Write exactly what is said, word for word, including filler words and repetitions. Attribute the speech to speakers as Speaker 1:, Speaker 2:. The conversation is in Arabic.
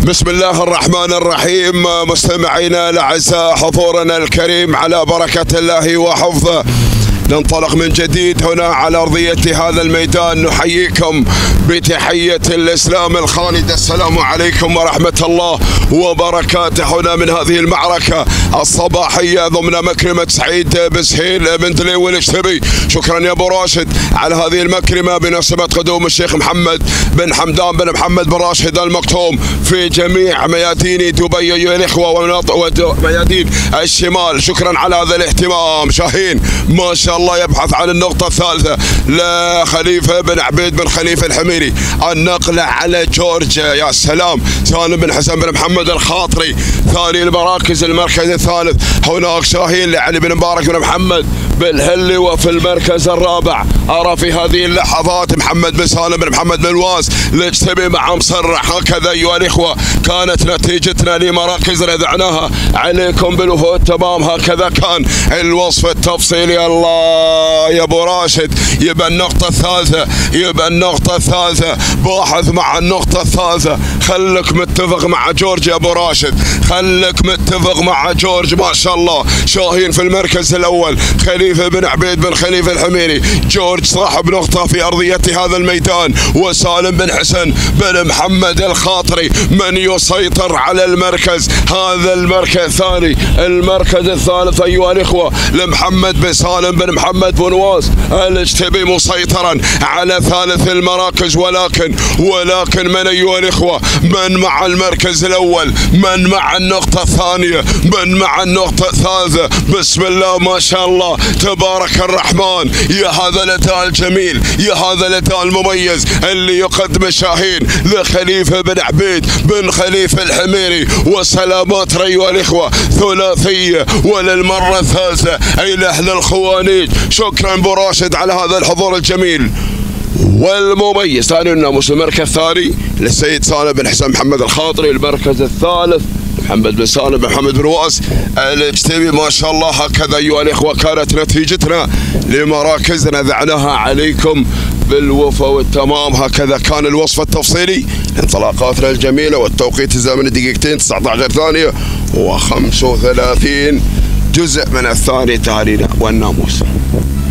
Speaker 1: بسم الله الرحمن الرحيم. مستمعينا الاعزاء، حضورنا الكريم على بركة الله وحفظه، ننطلق من جديد هنا على أرضية هذا الميدان. نحييكم بتحية الإسلام الخالدة، السلام عليكم ورحمة الله وبركاته. هنا من هذه المعركة الصباحية ضمن مكرمة سعيد بسهيل بن دليل الاشتبي. شكرا يا أبو راشد على هذه المكرمة بمناسبة قدوم الشيخ محمد بن حمدان بن محمد بن راشد المكتوم في جميع ميادين دبي أيها الإخوة وميادين الشمال. شكرا على هذا الاهتمام. شاهين ما شاء الله يبحث عن النقطة الثالثة لخليفة بن عبيد بن خليفة الحميري، النقلة على جورجيا. يا سلام. سالم بن حسن بن محمد الخاطري ثاني المراكز، المركز الثالث. هناك شاهين لعلي بن مبارك بن محمد بالهلي وفي المركز الرابع. أرى في هذه اللحظات محمد بن سالم بن محمد بن واس الاجتبي مع مصرح. هكذا أيها الإخوة كانت نتيجتنا لمراكز رذعناها عليكم بالوفود تمام. هكذا كان الوصف التفصيلي. الله يا ابو راشد، يبقى النقطة الثالثة، يبقى النقطة الثالثة، باحث مع النقطة الثالثة. خلك متفق مع جورج يا ابو راشد، خلك متفق مع جورج. ما شاء الله شاهين في المركز الأول، خليفة بن عبيد بن خليفة الحميري. جورج صاحب نقطة في أرضية هذا الميدان، وسالم بن حسن بن محمد الخاطري من يسيطر على المركز هذا المركز الثاني. المركز الثالث أيها الإخوة لمحمد بن سالم بن محمد بن واس الاجتبي مسيطرا على ثالث المراكز. ولكن ولكن من أيها الإخوة؟ من مع المركز الأول؟ من مع النقطة الثانية؟ من مع النقطة الثالثة؟ بسم الله ما شاء الله تبارك الرحمن. يا هذا الأداء الجميل، يا هذا الأداء المميز اللي يقدم شاهين لخليفة بن عبيد بن خليفة الحميري. وسلامات أيها الإخوة، ثلاثية وللمرة الثالثة أي لأهل الخوانيج. شكرا ابو راشد على هذا الحضور الجميل والمميز. ثاني الناموس المركز الثاني للسيد سالم بن حسن محمد الخاطري. المركز الثالث محمد بن سالم بن محمد بن واس الاجتبي. ما شاء الله هكذا ايها الاخوه كانت نتيجتنا لمراكزنا ذعناها عليكم بالوفا والتمام. هكذا كان الوصف التفصيلي انطلاقاتنا الجميله، والتوقيت الزمني دقيقتين تسعة عشر ثانيه وخمسة وثلاثين جزء من الثاني تهانينا والناموس.